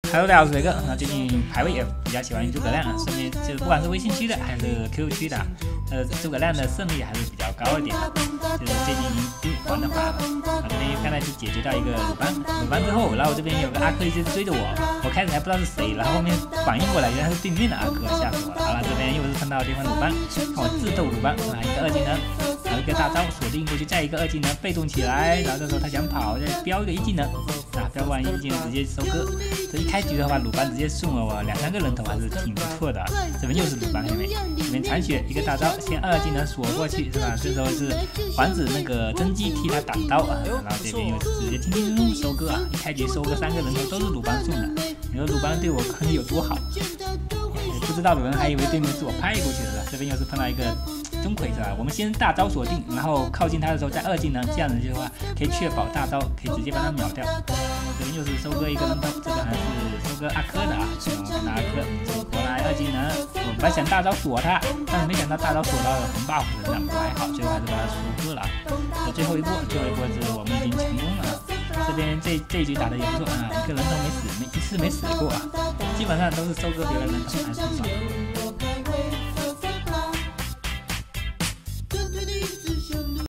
Hello， 大家好，我是雷哥。最近排位也比较喜欢诸葛亮，顺便就是不管是微信区的还是 QQ 区的，诸葛亮的胜率还是比较高一点的。就是最近玩的话，这边刚才就解决到一个鲁班之后，然后我这边有个阿珂一直追着我开始还不知道是谁，然后后面反应过来，原来是对面的阿珂，吓死我了。好了，这边又是碰到对方鲁班，看我自斗鲁班，一个2技能，然后一个大招锁定过去，再一个2技能被动起来，然后这时候他想跑，再飙一个1技能，飙完1技能直接收割。这一开局的话，鲁班直接送了我2、3个人头，还是挺不错的。这边又是鲁班，看见没？这边残血一个大招，先2技能锁过去，是吧？这时候是防止那个甄姬替他挡刀啊，然后这边又直接轻松收割啊！一开局收割3个人头都是鲁班送的，你说鲁班对我可能有多好？不知道的人还以为对面是我拍过去的。这边又是碰到一个钟馗，是吧？我们先大招锁定，然后靠近他的时候再2技能，这样子的话可以确保大招可以直接把他秒掉。这边又是收割一个人头，这个还是收割阿珂的啊！我看到阿珂过来2技能，我本来想大招锁他，但是没想到大招锁到了红 buff 身上，不过还好，最后还是把他收割了。最后一波是我们已经成功了。这边这一局打的也不错啊，一个人头没死，一次没死过啊，基本上都是收割别人人头，还是不爽。